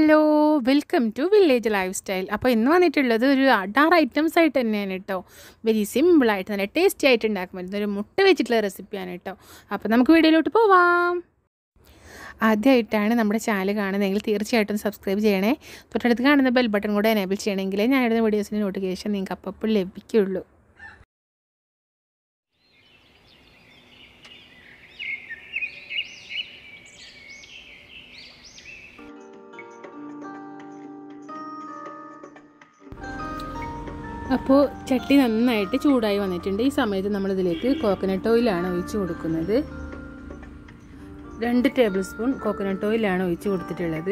Hello welcome to village lifestyle. അപ്പോൾ ഇന്ന് വന്നിട്ടുള്ളത് ഒരു 6 ഐറ്റംസ് ആയിട്ട് തന്നെയാണ് കേട്ടോ. വെരി സിമ്പിളായിട്ട് നല്ല ടേസ്റ്റി ആയിട്ട് ഉണ്ടാക്കാൻ പറ്റുന്ന ഒരു മുട്ട വെച്ചിട്ടുള്ള റെസിപ്പിയാണ് കേട്ടോ. അപ്പോൾ നമുക്ക് വീഡിയോയിലോട്ട് പോവാം. ആദ്യമായിട്ടാണ് നമ്മുടെ ചാനൽ കാണുന്നതെങ്കിൽ തീർച്ചയായിട്ടും സബ്സ്ക്രൈബ് ചെയ്യണേ. തൊട്ടടുത്ത് കാണുന്ന ബെൽ ബട്ടൺ കൂടെ എനേബിൾ ചെയ്യണമെങ്കിൽ ഞാനിടുന്ന വീഡിയോസിൻ്റെ നോട്ടിഫിക്കേഷൻ നിങ്ങൾക്ക് അപ്പോൾ ലഭിക്കുകയുള്ളൂ. അപ്പോൾ ചട്ടി നന്നായിട്ട് ചൂടായി വന്നിട്ടുണ്ട്. ഈ സമയത്ത് നമ്മളിതിലേക്ക് കോക്കനട്ട് ഓയിലാണ് ഒഴിച്ച് കൊടുക്കുന്നത്. 2 ടേബിൾ സ്പൂൺ കോക്കനട്ട് ഓയിലാണ് ഒഴിച്ച് കൊടുത്തിട്ടുള്ളത്.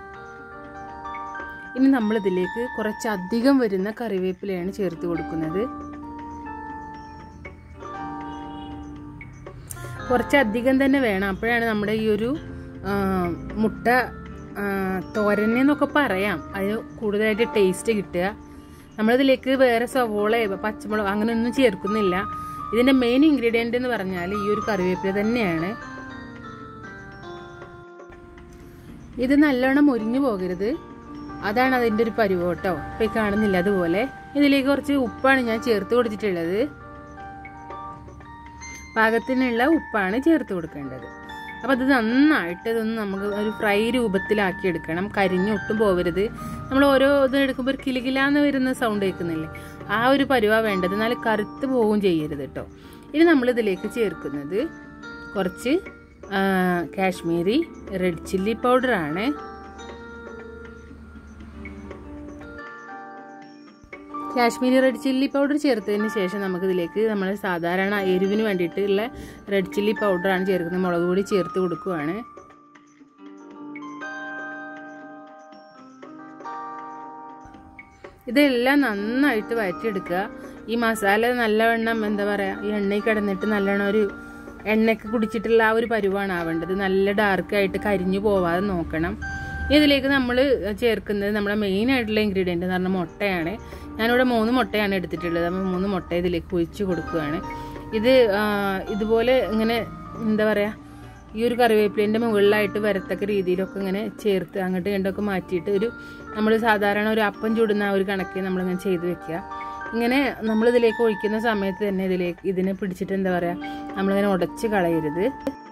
ഇനി നമ്മളിതിലേക്ക് കുറച്ചധികം വരുന്ന കറിവേപ്പിലയാണ് ചേർത്ത് കൊടുക്കുന്നത്. കുറച്ചധികം തന്നെ വേണം, അപ്പോഴാണ് നമ്മുടെ ഈ ഒരു മുട്ട തോരനെന്നൊക്കെ പറയാം, അതിന് കൂടുതലായിട്ട് ടേസ്റ്റ് കിട്ടുക. നമ്മളിതിലേക്ക് വേറെ സവോളയോ പച്ചമുളക് അങ്ങനെയൊന്നും ചേർക്കുന്നില്ല. ഇതിൻ്റെ മെയിൻ ഇൻഗ്രീഡിയൻ്റ് എന്ന് പറഞ്ഞാൽ ഈ ഒരു കറിവേപ്പില തന്നെയാണ്. ഇത് നല്ലോണം മുരിഞ്ഞു പോകരുത്, അതാണ് അതിൻ്റെ ഒരു പരുവം കേട്ടോ. ഇപ്പോൾ ഈ കാണുന്നില്ല അതുപോലെ. ഇതിലേക്ക് കുറച്ച് ഉപ്പാണ് ഞാൻ ചേർത്ത് കൊടുത്തിട്ടുള്ളത്. പാകത്തിനുള്ള ഉപ്പാണ് ചേർത്ത് കൊടുക്കേണ്ടത്. അപ്പോൾ അത് നന്നായിട്ട് ഇതൊന്ന് നമുക്ക് ഒരു ഫ്രൈ രൂപത്തിലാക്കി എടുക്കണം. കരിഞ്ഞൊട്ടും പോകരുത്. നമ്മൾ ഓരോ ഇത് എടുക്കുമ്പോൾ ഒരു കിലുകിലാന്ന് വരുന്ന സൗണ്ട് കേൾക്കുന്നില്ലേ, ആ ഒരു പരുവ വേണ്ടത്. എന്നാൽ കറുത്ത് പോവുകയും ചെയ്യരുത് കേട്ടോ. ഇനി നമ്മളിതിലേക്ക് ചേർക്കുന്നത് കുറച്ച് കാശ്മീരി റെഡ് ചില്ലി പൗഡറാണ്. കാശ്മീരി റെഡ് ചില്ലി പൗഡർ ചേർത്തതിന് ശേഷം നമുക്കിതിലേക്ക് നമ്മൾ സാധാരണ എരിവിന് വേണ്ടിയിട്ടുള്ള റെഡ് ചില്ലി പൗഡറാണ് ചേർക്കുന്നത്. മുളക് പൊടി ചേർത്ത് കൊടുക്കുകയാണ്. ഇതെല്ലാം നന്നായിട്ട് വഴറ്റിയെടുക്കുക. ഈ മസാല നല്ലവണ്ണം എന്താ പറയുക, ഈ എണ്ണയിൽ കിടന്നിട്ട് നല്ലോണം ഒരു എണ്ണയൊക്കെ കുടിച്ചിട്ടുള്ള ആ ഒരു പരുവാണ് ആവേണ്ടത്. നല്ല ഡാർക്കായിട്ട് കരിഞ്ഞു പോവാതെ നോക്കണം. ഇതിലേക്ക് നമ്മൾ ചേർക്കുന്നത് നമ്മുടെ മെയിൻ ആയിട്ടുള്ള ഇൻഗ്രീഡിയൻ്റ് എന്ന് പറഞ്ഞാൽ മുട്ടയാണ്. ഞാനിവിടെ 3 മുട്ടയാണ് എടുത്തിട്ടുള്ളത്. അപ്പോൾ 3 മുട്ട ഇതിലേക്ക് ഒഴിച്ച് കൊടുക്കുകയാണ്. ഇത് ഇതുപോലെ ഇങ്ങനെ എന്താ പറയുക, ഈ ഒരു കറിവേപ്പിലേൻ്റെ മുകളിലായിട്ട് വരത്തക്ക രീതിയിലൊക്കെ ഇങ്ങനെ ചേർത്ത് അങ്ങോട്ട് ഇങ്ങോട്ടൊക്കെ മാറ്റിയിട്ട് ഒരു നമ്മൾ സാധാരണ ഒരു അപ്പം ചൂടുന്ന ആ ഒരു കണക്ക് നമ്മളിങ്ങനെ ചെയ്ത് വെക്കുക. ഇങ്ങനെ നമ്മളിതിലേക്ക് ഒഴിക്കുന്ന സമയത്ത് തന്നെ ഇതിനെ പിടിച്ചിട്ട് എന്താ പറയുക, നമ്മളിങ്ങനെ ഉടച്ച് കളയരുത്.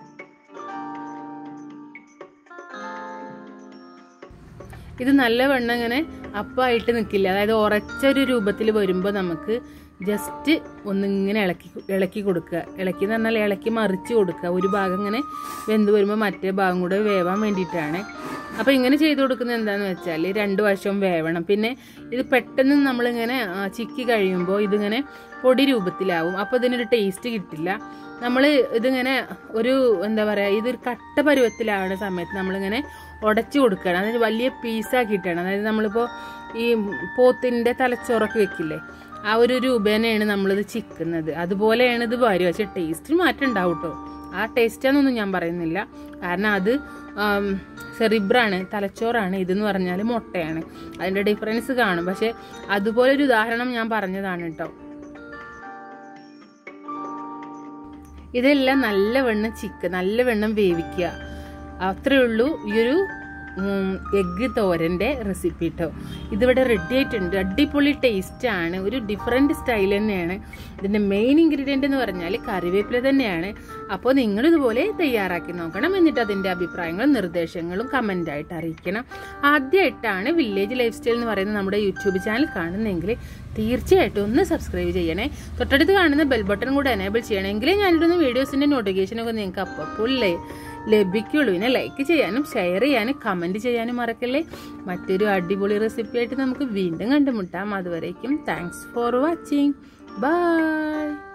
ഇത് നല്ലവണ്ണം ഇങ്ങനെ അപ്പമായിട്ട് നിൽക്കില്ല, അതായത് ഉറച്ചൊരു രൂപത്തിൽ വരുമ്പോൾ നമുക്ക് ജസ്റ്റ് ഒന്നിങ്ങനെ ഇളക്കി കൊടുക്കുക. ഇളക്കി എന്ന് പറഞ്ഞാൽ ഇളക്കി മറിച്ച് കൊടുക്കുക. ഒരു ഭാഗം ഇങ്ങനെ വെന്ത് വരുമ്പോൾ മറ്റേ ഭാഗം കൂടെ വേവാൻ വേണ്ടിയിട്ടാണ്. അപ്പോൾ ഇങ്ങനെ ചെയ്ത് കൊടുക്കുന്നത് എന്താണെന്ന് വെച്ചാൽ 2 വശവും വേവണം. പിന്നെ ഇത് പെട്ടെന്ന് നമ്മളിങ്ങനെ ചിക്കി കഴിയുമ്പോൾ ഇതിങ്ങനെ പൊടി രൂപത്തിലാവും. അപ്പോൾ ഇതിനൊരു ടേസ്റ്റ് കിട്ടില്ല. നമ്മൾ ഇതിങ്ങനെ ഒരു എന്താ പറയുക, ഇതൊരു കട്ട പരുവത്തിലാവുന്ന സമയത്ത് നമ്മളിങ്ങനെ ഉടച്ചു കൊടുക്കണം. അതായത് വലിയ പീസാക്കിയിട്ടാണ്. അതായത് നമ്മളിപ്പോൾ ഈ പോത്തിൻ്റെ തലച്ചോറൊക്കെ വെക്കില്ലേ, ആ ഒരു രൂപേനയാണ് നമ്മളിത് ചിക്കുന്നത്. അതുപോലെയാണ് ഇത് വരിക. പക്ഷേ ടേസ്റ്റിന് മാറ്റം ഉണ്ടാവും കേട്ടോ. ആ ടേസ്റ്റാന്നൊന്നും ഞാൻ പറയുന്നില്ല, കാരണം അത് സെറിബ്രാണ്, തലച്ചോറാണ്. ഇതെന്ന് പറഞ്ഞാൽ മുട്ടയാണ്. അതിൻ്റെ ഡിഫറൻസ് കാണും. പക്ഷെ അതുപോലൊരു ഉദാഹരണം ഞാൻ പറഞ്ഞതാണ് കേട്ടോ. ഇതെല്ലാം നല്ലവണ്ണം വേവിക്കുക. അത്രയേ ഉള്ളൂ ഈ ഒരു എഗ്ഗ് തോരൻ്റെ റെസിപ്പി കേട്ടോ. ഇതിവിടെ റെഡി ആയിട്ടുണ്ട്. അടിപൊളി ടേസ്റ്റാണ്. ഒരു ഡിഫറെൻറ്റ് സ്റ്റൈൽ തന്നെയാണ്. ഇതിൻ്റെ മെയിൻ ഇൻഗ്രീഡിയൻ്റ് എന്ന് പറഞ്ഞാൽ കറിവേപ്പില തന്നെയാണ്. അപ്പോൾ നിങ്ങളിതുപോലെ തയ്യാറാക്കി നോക്കണം. എന്നിട്ട് അതിൻ്റെ അഭിപ്രായങ്ങളും നിർദ്ദേശങ്ങളും കമൻ്റായിട്ട് അറിയിക്കണം. ആദ്യമായിട്ടാണ് വില്ലേജ് ലൈഫ് സ്റ്റൈൽ എന്ന് പറയുന്ന നമ്മുടെ യൂട്യൂബ് ചാനൽ കാണുന്നതെങ്കിൽ തീർച്ചയായിട്ടും ഒന്ന് സബ്സ്ക്രൈബ് ചെയ്യണേ. തൊട്ടടുത്ത് കാണുന്ന ബെൽ ബട്ടൺ കൂടെ എനേബിൾ ചെയ്യണമെങ്കിൽ ഞാനിടുന്ന വീഡിയോസിൻ്റെ നോട്ടിഫിക്കേഷനൊക്കെ നിങ്ങൾക്ക് അപ്പോൾ ലഭിക്കുള്ളൂ. പിന്നെ ലൈക്ക് ചെയ്യാനും ഷെയർ ചെയ്യാനും കമൻറ്റ് ചെയ്യാനും മറക്കല്ലേ. മറ്റൊരു അടിപൊളി റെസിപ്പി ആയിട്ട് നമുക്ക് വീണ്ടും കണ്ടുമുട്ടാം. അതുവരേക്കും താങ്ക്സ് ഫോർ വാച്ചിങ്. ബൈ.